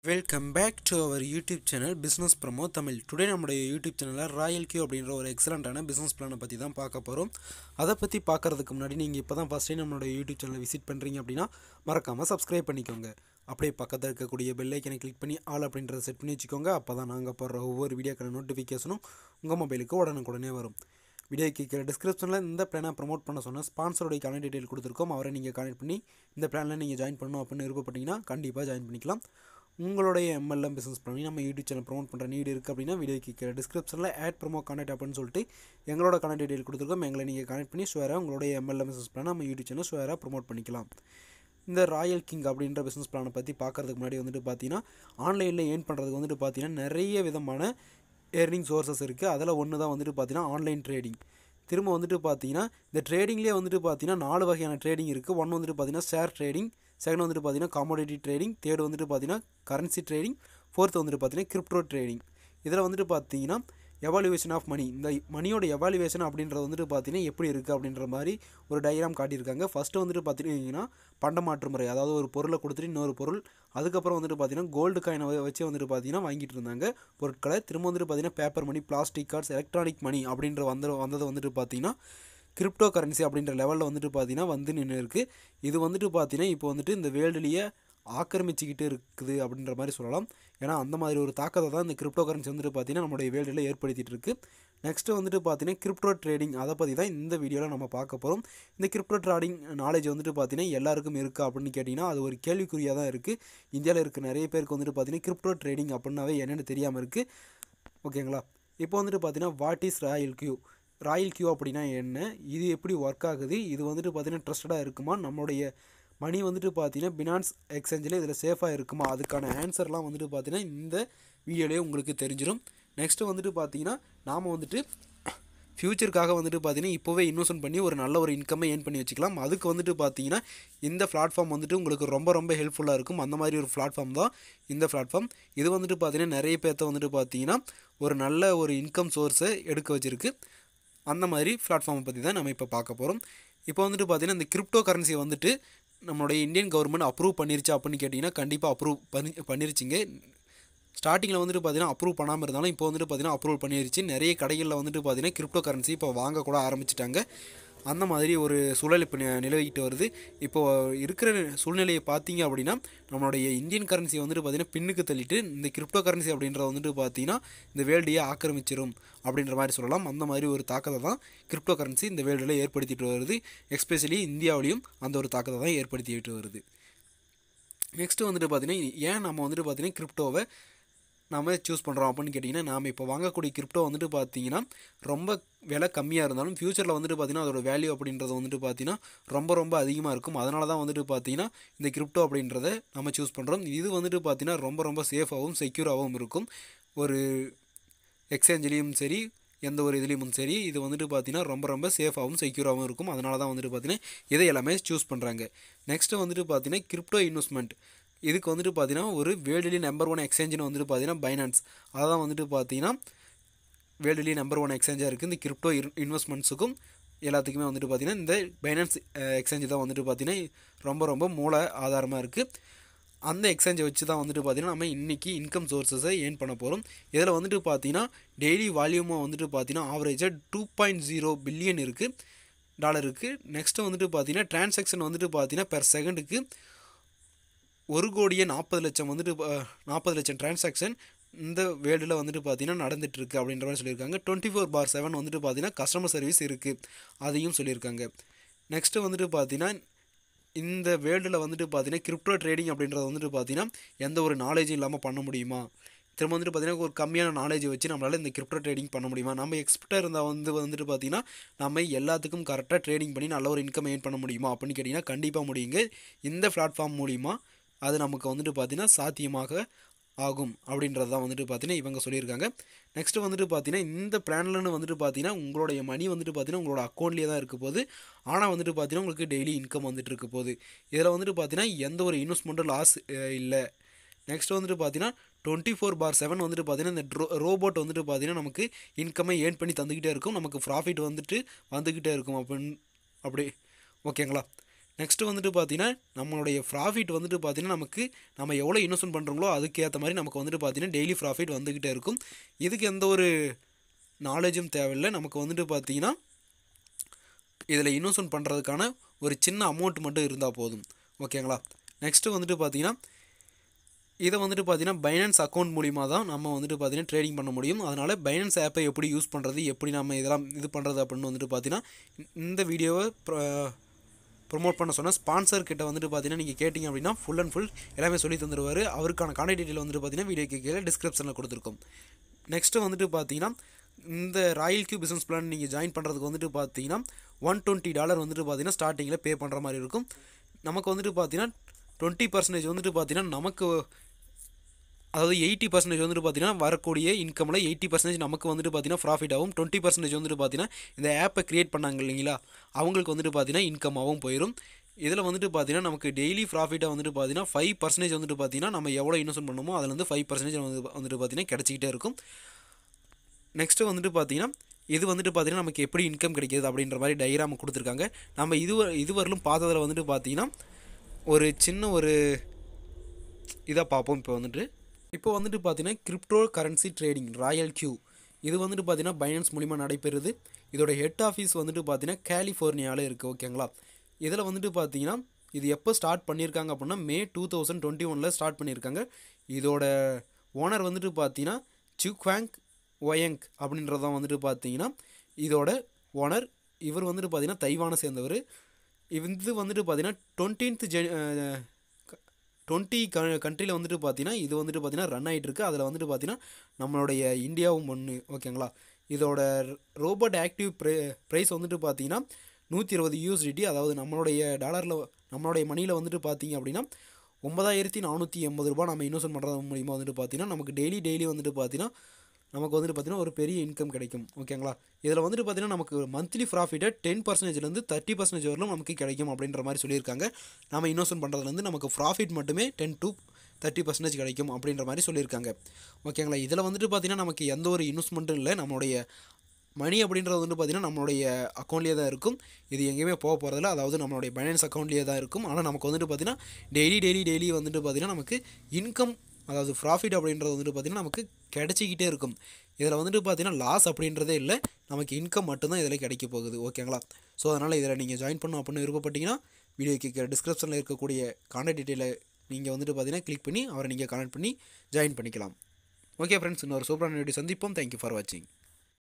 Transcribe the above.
Welcome back to our YouTube channel business promo Tamil. Today நம்முடைய யூடியூப் சேனலில் ராயல் கியூ அப்படின்ற ஒரு எக்ஸலண்ட்டான பிஸ்னஸ் பிளானை பற்றி தான் பார்க்க போகிறோம். அதை பற்றி பார்க்குறதுக்கு முன்னாடி நீங்கள் இப்போ தான் ஃபஸ்ட் டைம் நம்மளுடைய யூடியூப் சேனலை விசிட் பண்ணுறீங்க அப்படின்னா மறக்காமல் சப்ஸ்கிரைப் பண்ணிக்கோங்க. அப்படியே பக்கத்தில் இருக்கக்கூடிய பெல் ஐக்கனை கிளிக் பண்ணி ஆல் அப்படின்றத செட் பண்ணி வச்சுக்கோங்க. அப்போ தான் நாங்கள் போடுற ஒவ்வொரு வீடியோக்கான நோட்டிஃபிகேஷனும் உங்கள் மொபைலுக்கு உடனுக்குடனே வரும். வீடியோக்கு கீழே டிஸ்கிரிப்ஷனில் இந்த பிளானை ப்ரமோட் பண்ண சொன்ன ஸ்பான்சருடைய கான்டாக்ட் டீட்டெயில் கொடுத்துருக்கோம். அவரை நீங்கள் கான்டாக்ட் பண்ணி இந்த பிளானில் நீங்கள் ஜாயின் பண்ணணும் அப்படின்னு விருப்பப்பட்டீங்கன்னா கண்டிப்பாக ஜாயின் பண்ணிக்கலாம். உங்களுடைய எம்எல்எம் பிஸ்னஸ் பண்ணி நம்ம யூடியூப் சேனல் ப்ரமோட் பண்ணுற நீடு இருக்குது அப்படின்னா வீடியோக்கு கீழே டிஸ்கிரிப்ஷனில் ஆட் ப்ரமோ கான்டாக்ட் அப்படின்னு சொல்லிட்டு எங்களோட கான்டாக்ட் டீட்டெயில் கொடுத்துருக்கோம். எங்களை நீங்கள் கான்டாக்ட் பண்ணி ஷுவராக உங்களுடைய எம்எல்எம் பிஸ்னஸ் பிளான் நம்ம யூடியூப் சேனல் ஷுவராக ப்ரமோட் பண்ணிக்கலாம். இந்த ராயல் கிங் அப்படின்ற பிஸ்னஸ் பிளானை பற்றி பார்க்குறதுக்கு முன்னாடி பார்த்தீங்கன்னா ஆன்லைனில் ஏர்ன் பண்ணுறதுக்கு பார்த்தீங்கன்னா நிறைய விதமான ஏர்னிங் சோர்சஸ் இருக்குது. அதில் ஒன்று தான் பார்த்தீங்கன்னா ஆன்லைன் ட்ரேடிங். திரும்ப பார்த்தீங்கன்னா இந்த ட்ரேடிங்லேயே பார்த்தீங்கன்னா 4 வகையான ட்ரேடிங் இருக்குது. ஒன்று பார்த்தீங்கன்னா ஷேர் ட்ரேடிங், செகண்ட் பார்த்தீங்கன்னா காமோடிட்டி ட்ரேடிங், தேர்டு பார்த்தீங்கன்னா கரன்சி ட்ரேடிங், ஃபோர்த் பார்த்தீங்கன்னா கிரிப்டோ ட்ரேடிங். இதில் பார்த்தீங்கன்னா எவாலுவேஷன் ஆஃப் மணி, இந்த மணியோட எவாலுவேஷன் அப்படின்றது பார்த்தீங்கன்னா எப்படி இருக்குது அப்படின்ற மாதிரி ஒரு டயக்ராம் காட்டியிருக்காங்க. ஃபஸ்ட்டு பார்த்தீங்கன்னா பண்டமாற்று முறை, அதாவது ஒரு பொருளை கொடுத்துட்டு இன்னொரு பொருள், அதுக்கப்புறம் பார்த்தீங்கன்னா கோல்டு காயினை வச்சு பார்த்தீங்கன்னா வாங்கிட்டு இருந்தாங்க பொருட்களை. திரும்ப பார்த்தீங்கன்னா paper money, plastic cards, electronic money அப்படின்ற வந்தது பார்த்தீங்கன்னா கிரிப்டோ கரன்சி அப்படின்ற லெவலில் பார்த்தீங்கன்னா நின்று இருக்குது. இது பார்த்தீங்கன்னா இப்போ இந்த வேர்ல்டுலேயே ஆக்கிரமிச்சிக்கிட்டு இருக்குது அப்படின்ற மாதிரி சொல்லலாம். ஏன்னா அந்த மாதிரி ஒரு தாக்கத்தை தான் இந்த கிரிப்டோ கரன்சி பார்த்தீங்கன்னா நம்மளுடைய வேர்ல்டில் ஏற்படுத்திகிட்டு இருக்குது. நெக்ஸ்ட்டு பார்த்தீங்கன்னா கிரிப்டோ ட்ரேடிங், அதை பற்றி தான் இந்த வீடியோவில் நம்ம பார்க்க போகிறோம். இந்த கிரிப்டோ ட்ரேடிங் நாலேஜ் பார்த்தீங்கன்னா எல்லாருக்கும் இருக்கா அப்படின்னு கேட்டிங்கன்னா அது ஒரு கேள்விக்குறியாக தான் இருக்குது. இந்தியாவில் இருக்க நிறைய பேருக்கு பார்த்தீங்கன்னா கிரிப்டோ ட்ரேடிங் அப்படின்னாவே என்னென்னு தெரியாமல் இருக்குது. ஓகேங்களா? இப்போ பார்த்தீங்கன்னா what is Royal Q, Royal Q அப்படின்னா என்ன, இது எப்படி ஒர்க் ஆகுது, இது பார்த்தீங்கன்னா ட்ரஸ்டடாக இருக்குமா, நம்மளுடைய மணி பார்த்தீங்கன்னா பினான்ஸ் எக்ஸ்சேஞ்சில் இதில் சேஃபாக இருக்குமா, அதுக்கான ஆன்சர்லாம் பார்த்தீங்கன்னா இந்த வீடியோலேயே உங்களுக்கு தெரிஞ்சிடும். நெக்ஸ்ட்டு பார்த்தீங்கன்னா நாம் ஃப்யூச்சருக்காக பார்த்தீங்கன்னா இப்போவே இன்வெஸ்ட்மெண்ட் பண்ணி ஒரு நல்ல ஒரு இன்கம்மை ஏர்ன் பண்ணி வச்சுக்கலாம். அதுக்கு பார்த்தீங்கன்னா இந்த பிளாட்ஃபார்ம் உங்களுக்கு ரொம்ப ரொம்ப ஹெல்ப்ஃபுல்லாக இருக்கும். அந்த மாதிரி ஒரு பிளாட்ஃபார்ம் தான் இந்த பிளாட்ஃபார்ம். இது பார்த்தீங்கன்னா நிறைய பேர்த்த பார்த்தீங்கன்னா ஒரு நல்ல ஒரு இன்கம் சோர்ஸை எடுக்க வச்சுருக்கு. அந்த மாதிரி பிளாட்ஃபார்மை பற்றி தான் நம்ம இப்போ பார்க்க போகிறோம். இப்போ பார்த்தீங்கன்னா இந்த கிரிப்டோ கரன்சியை நம்மளுடைய இந்தியன் கவர்மெண்ட் அப்ரூவ் பண்ணிருச்சா அப்படின்னு கேட்டிங்கன்னா கண்டிப்பாக அப்ரூவ் பண்ணிருச்சிங்க. ஸ்டார்டிங்கில் பார்த்தீங்கன்னா அப்ரூவ் பண்ணாமல் இருந்தாலும் இப்போ பார்த்தீங்கன்னா அப்ரூவ் பண்ணிருச்சு. நிறைய கடைகளில் பார்த்தீங்கன்னா கிரிப்டோ கரன்சி இப்போ வாங்கக்கூட ஆரம்பிச்சிட்டாங்க. அந்த மாதிரி ஒரு சூழல் இப்போ நிலவிக்கிட்டு வருது. இப்போது இருக்கிற சூழ்நிலையை பார்த்தீங்க அப்படின்னா நம்மளுடைய இந்தியன் கரன்சி பார்த்தீங்கன்னா பின்னுக்கு தள்ளிட்டு இந்த கிரிப்டோ கரன்சி அப்படின்றது பார்த்தீங்கன்னா இந்த வேர்ல்டையே ஆக்கிரமிச்சிடும் அப்படின்ற மாதிரி சொல்லலாம். அந்த மாதிரி ஒரு தாக்கத்தை தான் கிரிப்டோ கரன்சி இந்த வேர்ல்டில் ஏற்படுத்திட்டு வருது. எஸ்பெஷலி இந்தியாவிலையும் அந்த ஒரு தாக்கத்தை தான் ஏற்படுத்திட்டு வருது. நெக்ஸ்ட்டு பார்த்தீங்கன்னா ஏன் நம்ம பார்த்தீங்கன்னா கிரிப்டோவை நாம் சூஸ் பண்ணுறோம் அப்படின்னு கேட்டிங்கன்னா, நாம் இப்போ வாங்கக்கூடிய கிரிப்டோ பார்த்தீங்கன்னா ரொம்ப விலை கம்மியாக இருந்தாலும் ஃப்யூச்சரில் பார்த்தீங்கன்னா அதோட வேல்யூ அப்படின்றது பார்த்தீங்கன்னா ரொம்ப ரொம்ப அதிகமாக இருக்கும். அதனால தான் பார்த்தீங்கன்னா இந்த கிரிப்டோ அப்படின்றத நம்ம சூஸ் பண்ணுறோம். இது பார்த்தீங்கன்னா ரொம்ப ரொம்ப சேஃபாகவும் செக்யூராகவும் இருக்கும். ஒரு எக்ஸ்சேஞ்சிலையும் சரி, எந்த ஒரு இதுலேயும் சரி, இது பார்த்தீங்கன்னா ரொம்ப ரொம்ப சேஃபாகவும் செக்யூராகவும் இருக்கும். அதனால தான் பார்த்தீங்கன்னா இதை எல்லாமே சூஸ் பண்ணுறாங்க. நெக்ஸ்ட்டு பார்த்தீங்கன்னா கிரிப்டோ இன்வெஸ்ட்மெண்ட், இதுக்கு பார்த்தீங்கன்னா ஒரு வேர்ல்டுலேயே நம்பர் 1 எக்ஸ்சேஞ்சுன்னு பார்த்தீங்கன்னா பைனான்ஸ், அதான் பார்த்தீங்கன்னா வேர்ல்டுலேயே நம்பர் 1 எக்ஸ்சேஞ்சாக இருக்குது. இந்த கிரிப்டோ இன்வெஸ்ட்மெண்ட்ஸுக்கும் எல்லாத்துக்குமே பார்த்தீங்கன்னா இந்த பைனான்ஸ் எக்ஸ்சேஞ்சு தான் பார்த்தீங்கன்னா ரொம்ப ரொம்ப மூல ஆதாரமாக இருக்குது. அந்த எக்ஸ்சேஞ்சை வச்சு தான் பார்த்தீங்கன்னா நம்ம இன்றைக்கி இன்கம் சோர்ஸஸை ஏர்ன் பண்ண போகிறோம். இதில் பார்த்தீங்கன்னா டெய்லி வால்யூமாக பார்த்தீங்கன்னா ஆவரேஜாக 2.0 பில்லியன் இருக்குது டாலர் இருக்குது. நெக்ஸ்ட்டு பார்த்தீங்கன்னா டிரான்சாக்ஷன் பார்த்தீங்கன்னா பெர் செகண்டுக்கு 1,40,00,000 40 லட்சம் டிரான்சாக்ஷன் இந்த வேர்ல்டில் பார்த்தீங்கன்னா நடந்துகிட்ருக்கு அப்படின்ற மாதிரி சொல்லியிருக்காங்க. 24/7 பார்த்தீங்கன்னா கஸ்டமர் சர்வீஸ் இருக்குது, அதையும் சொல்லியிருக்காங்க. நெக்ஸ்ட்டு பார்த்தீங்கன்னா இந்த வேர்ல்டில் பார்த்தீங்கன்னா கிரிப்டோ ட்ரேடிங் அப்படின்றது பார்த்தீங்கன்னா எந்த ஒரு நாலேஜும் இல்லாமல் பண்ண முடியுமா, திரும்ப பார்த்தீங்கன்னா ஒரு கம்மியான நாலேஜ் வச்சு நம்மளால் இந்த கிரிப்டோ ட்ரேடிங் பண்ண முடியுமா, நம்ம எக்ஸ்பர்ட்டாக இருந்தால் பார்த்தீங்கன்னா நம்ம எல்லாத்துக்கும் கரெக்டாக ட்ரேடிங் பண்ணி நல்ல ஒரு இன்கம் ஏர்ன் பண்ண முடியுமா அப்படின்னு கேட்டிங்கன்னா கண்டிப்பாக முடியுங்க. இந்த பிளாட்ஃபார்ம் மூலிமா அது நமக்கு பார்த்தீங்கன்னா சாத்தியமாக ஆகும் அப்படின்றது தான் பார்த்தீங்கன்னா இவங்க சொல்லியிருக்காங்க. நெக்ஸ்ட்டு பார்த்தீங்கன்னா இந்த பிளான்லன்னு பார்த்தீங்கன்னா உங்களுடைய மணி பார்த்தீங்கன்னா உங்களோட அக்கௌண்ட்லேயே தான் இருக்க போகுது. ஆனால் பார்த்தீங்கன்னா உங்களுக்கு டெய்லி இன்கம் இருக்க போகுது. இதில் பார்த்தீங்கன்னா எந்த ஒரு இன்வெஸ்ட்மெண்ட்டும் லாஸ் இல்லை. நெக்ஸ்ட்டு பார்த்தீங்கன்னா 24/7 பார்த்தீங்கன்னா இந்த ரோபோட் பார்த்தீங்கன்னா நமக்கு இன்கம்மை ஏர்ன் பண்ணி தந்துக்கிட்டே இருக்கும். நமக்கு ப்ராஃபிட் வந்துக்கிட்டே இருக்கும் அப்படி. ஓகேங்களா? நெக்ஸ்ட்டு வந்துட்டு பார்த்தீங்கன்னா நம்மளுடைய ப்ராஃபிட் வந்துட்டு பார்த்தீங்கன்னா நம்ம எவ்வளோ இன்வெஸ்ட்மெண்ட் பண்ணுறோங்களோ அதுக்கேற்ற மாதிரி நமக்கு வந்துட்டு பார்த்தீங்கன்னா டெய்லி ப்ராஃபிட் வந்துக்கிட்டே இருக்கும். இதுக்கு எந்த ஒரு நாலேஜும் தேவையில்லை. நமக்கு வந்துட்டு பார்த்தீங்கன்னா இதில் இன்வெஸ்ட்மெண்ட் பண்ணுறதுக்கான ஒரு சின்ன அமௌண்ட் மட்டும் இருந்தால் போதும். ஓகேங்களா. நெக்ஸ்ட்டு வந்துட்டு பார்த்தீங்கன்னா இதை வந்துட்டு பார்த்தீங்கன்னா பைனான்ஸ் அக்கௌண்ட் மூலிமா தான் நம்ம வந்துட்டு பார்த்தீங்கன்னா ட்ரேடிங் பண்ண முடியும். அதனால் பைனான்ஸ் ஆப்பை எப்படி யூஸ் பண்ணுறது, எப்படி நம்ம இதெல்லாம் இது பண்ணுறது அப்படின்னு வந்துட்டு பார்த்தீங்கன்னா இந்த வீடியோவை ப்ரொமோட் பண்ண சொன்னால் ஸ்பான்சர் கிட்ட வந்துட்டு பார்த்தீங்கன்னா நீங்கள் கேட்டிங்க அப்படின்னா ஃபுல் அண்ட் ஃபுல் எல்லாமே சொல்லி தந்துடுவார். அவருக்கான கான்டாக்ட் டீட்டெயில் வந்துட்டு பார்த்தீங்கன்னா வீடியோக்கு கீழே டிஸ்கிரிப்ஷனில் கொடுத்துருக்கோம். நெக்ஸ்ட்டு வந்துட்டு பார்த்தீங்கன்னா இந்த ராயல் கியூ பிஸ்னஸ் பிளான் நீங்கள் ஜாயின் பண்ணுறதுக்கு வந்துட்டு பார்த்தீங்கன்னா $120 வந்துட்டு பார்த்தீங்கன்னா ஸ்டார்டிங்கில் பே பண்ணுற மாதிரி இருக்கும். நமக்கு வந்துட்டு பார்த்தீங்கன்னா 20% வந்துட்டு பார்த்தீங்கன்னா நமக்கு, அதாவது 80% வந்துட்டு பார்த்தீங்கன்னா வரக்கூடிய இன்கமில் 80% நமக்கு வந்துட்டு பார்த்தீங்கன்னா ப்ராஃபிட் ஆகும். 20% வந்துட்டு பார்த்தீங்கன்னா இந்த ஆப்பை க்ரியேட் பண்ணாங்க இல்லைங்களா, அவங்களுக்கு வந்துட்டு பார்த்தீங்கன்னா இன்கமாகவும் போயிடும். இதில் வந்துட்டு பார்த்தீங்கன்னா நமக்கு டெய்லி ப்ராஃபிட்டாக வந்துட்டு பார்த்தீங்கன்னா 5% வந்துட்டு பார்த்தீங்கன்னா நம்ம எவ்வளோ இன்வெஸ்ட் பண்ணணுமோ அதுலேருந்து 5% வந்துட்டு பார்த்தீங்கன்னா கிடச்சிக்கிட்டே இருக்கும். நெக்ஸ்ட்டு வந்துட்டு பார்த்தீங்கன்னா இது வந்துட்டு பார்த்தீங்கன்னா நமக்கு எப்படி இன்கம் கிடைக்கிது அப்படின்ற மாதிரி டயக்ராம் கொடுத்துருக்காங்க. நம்ம இதுவரையிலும் பார்த்ததில் வந்துட்டு பார்த்தீங்கன்னா ஒரு சின்ன ஒரு இதாக பார்ப்போம். இப்போ வந்துட்டு பார்த்தீங்கன்னா crypto currency trading Royal Q இது வந்துட்டு பார்த்தீங்கன்னா பைனான்ஸ் மூலிமா நடைபெறுது. இதோட ஹெட் ஆஃபீஸ் வந்துட்டு பார்த்தீங்கன்னா கலிஃபோர்னியாவில் இருக்குது. ஓகேங்களா. இதில் வந்துட்டு பார்த்தீங்கன்னா இது எப்போ ஸ்டார்ட் பண்ணியிருக்காங்க அப்படின்னா May 2021 ஸ்டார்ட் பண்ணியிருக்காங்க. இதோட ஓனர் வந்துட்டு பார்த்தீங்கன்னா சுக்வாங் ஒயங் அப்படின்றதான் வந்துட்டு பார்த்தீங்கன்னா இதோட ஓனர். இவர் வந்துட்டு பார்த்தீங்கன்னா தைவானை சேர்ந்தவர். இது வந்துட்டு பார்த்தீங்கன்னா 20 கண்ட்ரியில் வந்துட்டு பார்த்தீங்கன்னா இது வந்துட்டு பார்த்தீங்கன்னா ரன் ஆகிட்டு இருக்குது. அதில் வந்துட்டு பார்த்தீங்கன்னா நம்மளுடைய இந்தியாவும் ஒன்று. ஓகேங்களா. இதோட ரோபோட் ஆக்டிவ் ப்ரைஸ் வந்துட்டு பார்த்தீங்கன்னா $120, அதாவது நம்மளுடைய டாலரில் நம்மளுடைய மணியில் வந்துட்டு பார்த்தீங்க அப்படின்னா $9,480 நம்ம இன்வெஸ்ட் பண்ணுறது மூலிமா வந்துட்டு பார்த்தீங்கன்னா நமக்கு டெய்லி வந்துட்டு பார்த்தீங்கன்னா நமக்கு வந்துட்டு பார்த்தீங்கன்னா ஒரு பெரிய இன்கம் கிடைக்கும். ஓகேங்களா. இதில் வந்துட்டு பார்த்தீங்கன்னா நமக்கு மந்த்லி ப்ராஃபிட்டை 10%லேருந்து 30% வரலும் நமக்கு கிடைக்கும் அப்படின்ற மாதிரி சொல்லியிருக்காங்க. நம்ம இன்வெஸ்ட்மெண்ட் பண்ணுறதுலேருந்து நமக்கு ப்ராஃபிட் மட்டுமே 10 to 30% கிடைக்கும் அப்படின்ற மாதிரி சொல்லியிருக்காங்க. ஓகேங்களா. இதில் வந்துட்டு பார்த்தீங்கன்னா நமக்கு எந்த ஒரு இன்வெஸ்ட்மெண்ட்டும் இல்லை. நம்மளுடைய மணி அப்படின்றது வந்துட்டு பார்த்தீங்கன்னா நம்மளுடைய அக்கௌண்ட்லேயே தான் இருக்கும். இது எங்கேயுமே போக போகிறதில்ல. அதாவது நம்மளுடைய பைனான்ஸ் அக்கௌண்ட்லேயே தான் இருக்கும். ஆனால் நமக்கு வந்துட்டு பார்த்தீங்கன்னா டெய்லி வந்துட்டு பார்த்தீங்கன்னா நமக்கு இன்கம், அதாவது ப்ராஃபிட் அப்படின்றது வந்துட்டு பார்த்தீங்கன்னா நமக்கு கிடைச்சிக்கிட்டே இருக்கும். இதில் வந்துட்டு பார்த்தீங்கன்னா லாஸ் அப்படின்றதே இல்லை, நமக்கு இன்கம் மட்டும்தான் இதில் கிடைக்க போகுது. ஓகேங்களா. ஸோ அதனால் இதில் நீங்கள் ஜாயின் பண்ணணும் அப்படின்னு விருப்பப்பட்டீங்கன்னா வீடியோக்கு டிஸ்கிரிப்ஷனில் இருக்கக்கூடிய கான்டாக்ட் டீட்டெயிலை நீங்கள் வந்துட்டு பார்த்தீங்கன்னா கிளிக் பண்ணி அவரை நீங்கள் கான்டாக்ட் பண்ணி ஜாயின் பண்ணிக்கலாம். ஓகே ஃப்ரெண்ட்ஸ், இன்னொரு சூப்பரான வீடியோ சந்திப்போம். தேங்க்யூ ஃபார் வாட்சிங்.